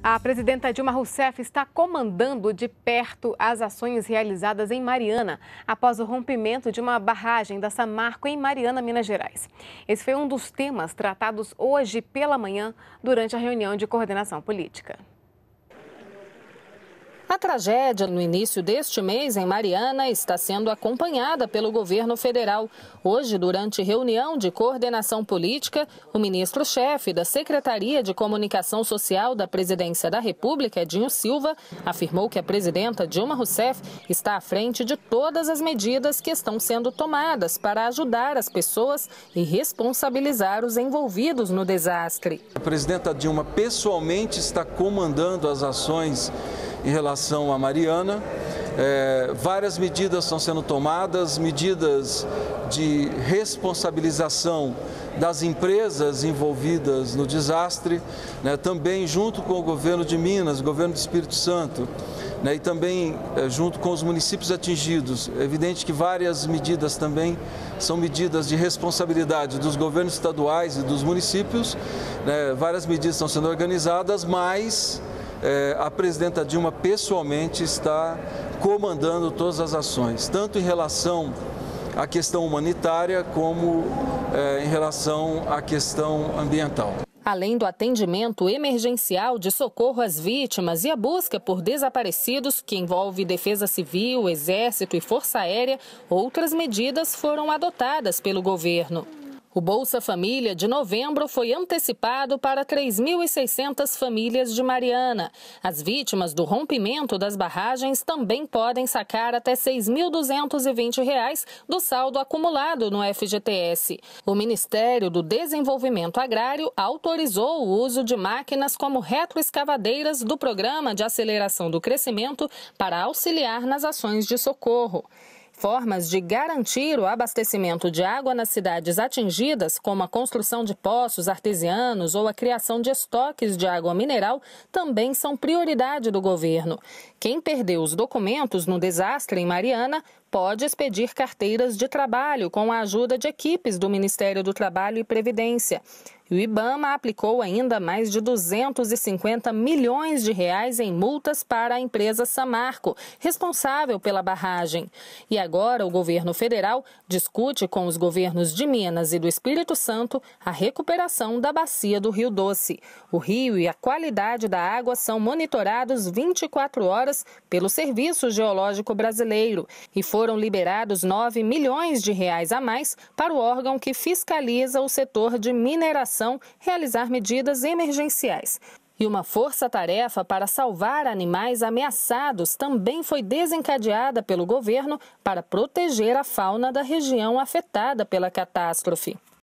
A presidenta Dilma Rousseff está comandando de perto as ações realizadas em Mariana, após o rompimento de uma barragem da Samarco em Mariana, Minas Gerais. Esse foi um dos temas tratados hoje pela manhã, durante a reunião de coordenação política. A tragédia no início deste mês em Mariana está sendo acompanhada pelo governo federal. Hoje, durante reunião de coordenação política, o ministro-chefe da Secretaria de Comunicação Social da Presidência da República, Edinho Silva, afirmou que a presidenta Dilma Rousseff está à frente de todas as medidas que estão sendo tomadas para ajudar as pessoas e responsabilizar os envolvidos no desastre. A presidenta Dilma pessoalmente está comandando as ações em relação a Mariana. Várias medidas estão sendo tomadas, medidas de responsabilização das empresas envolvidas no desastre, também junto com o governo de Minas, o governo do Espírito Santo, e também junto com os municípios atingidos. É evidente que várias medidas também são medidas de responsabilidade dos governos estaduais e dos municípios, várias medidas estão sendo organizadas, mas a presidenta Dilma pessoalmente está comandando todas as ações, tanto em relação à questão humanitária como em relação à questão ambiental. Além do atendimento emergencial de socorro às vítimas e a busca por desaparecidos, que envolve Defesa Civil, Exército e Força Aérea, outras medidas foram adotadas pelo governo. O Bolsa Família de novembro foi antecipado para 3.600 famílias de Mariana. As vítimas do rompimento das barragens também podem sacar até R$ 6.220 do saldo acumulado no FGTS. O Ministério do Desenvolvimento Agrário autorizou o uso de máquinas como retroescavadeiras do Programa de Aceleração do Crescimento para auxiliar nas ações de socorro. Formas de garantir o abastecimento de água nas cidades atingidas, como a construção de poços artesianos ou a criação de estoques de água mineral, também são prioridade do governo. Quem perdeu os documentos no desastre em Mariana pode expedir carteiras de trabalho com a ajuda de equipes do Ministério do Trabalho e Previdência. E o IBAMA aplicou ainda mais de R$ 250 milhões em multas para a empresa Samarco, responsável pela barragem. E agora o governo federal discute com os governos de Minas e do Espírito Santo a recuperação da bacia do Rio Doce. O rio e a qualidade da água são monitorados 24 horas pelo Serviço Geológico Brasileiro e foram liberados R$ 9 milhões a mais para o órgão que fiscaliza o setor de mineração realizar medidas emergenciais. E uma força-tarefa para salvar animais ameaçados também foi desencadeada pelo governo para proteger a fauna da região afetada pela catástrofe.